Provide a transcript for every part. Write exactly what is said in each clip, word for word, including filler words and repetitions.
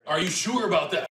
Are you sure about that?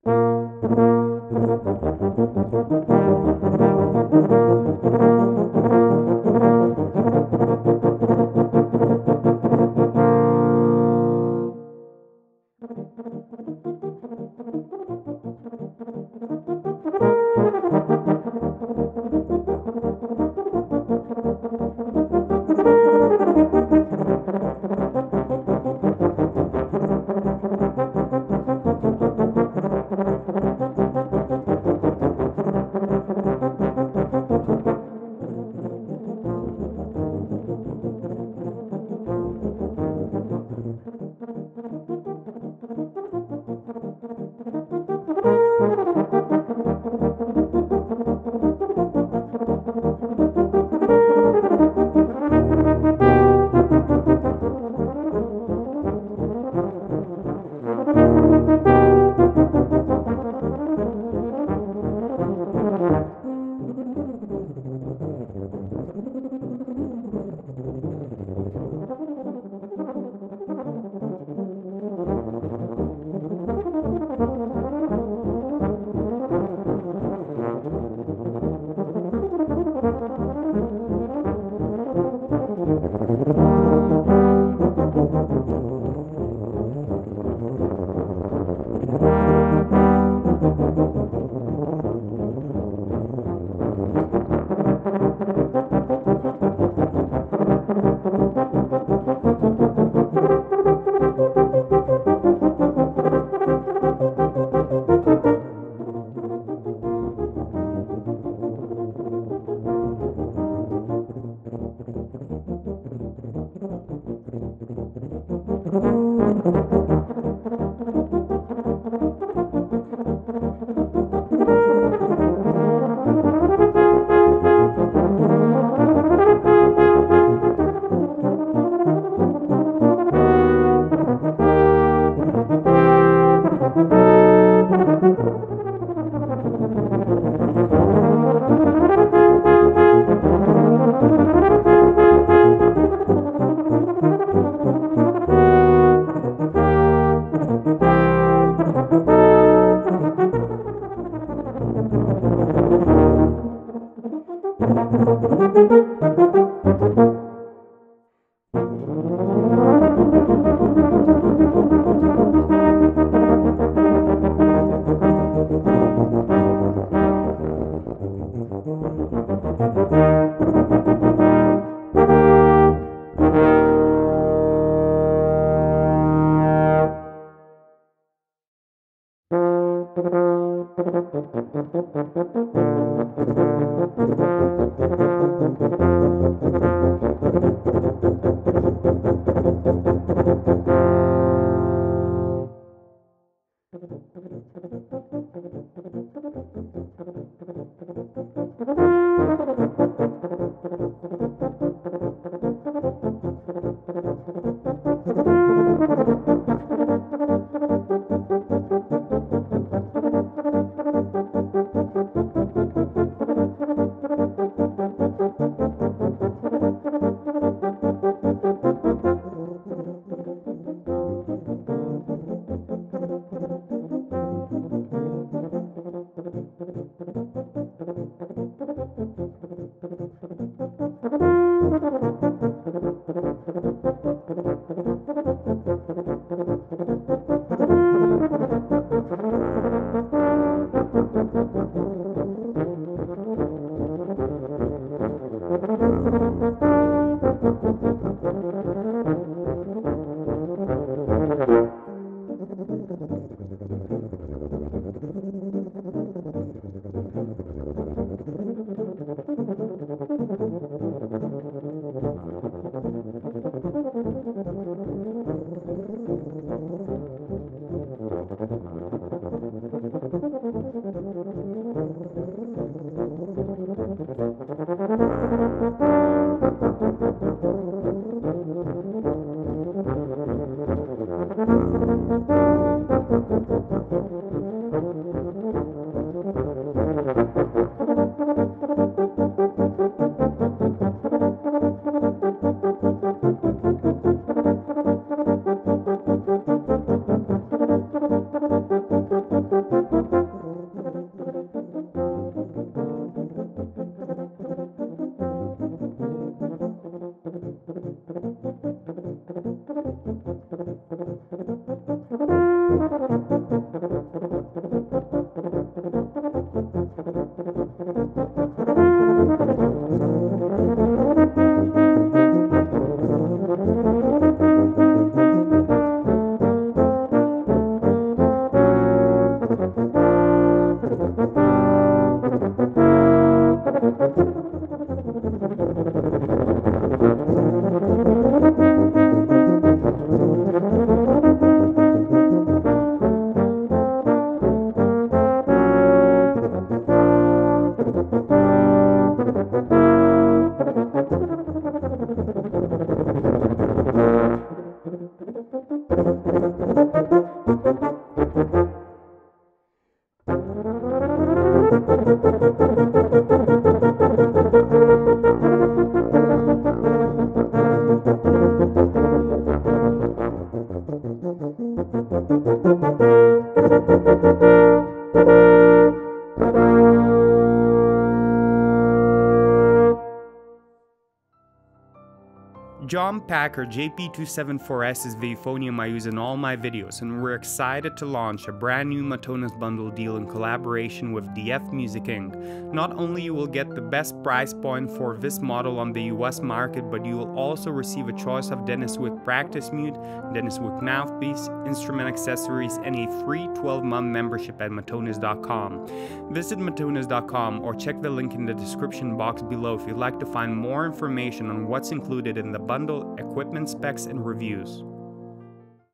John Packer J P two seventy-four S is the euphonium I use in all my videos, and we're excited to launch a brand new Matones bundle deal in collaboration with D F Music Incorporated. Not only you will get the best price point for this model on the U S market, but you will also receive a choice of Dennis Wick Practice Mute, Dennis Wick Mouthpiece, instrument accessories, and a free twelve month membership at Matones dot com. Visit Matones dot com or check the link in the description box below if you'd like to find more information on what's included in the bundle, equipment specs, and reviews.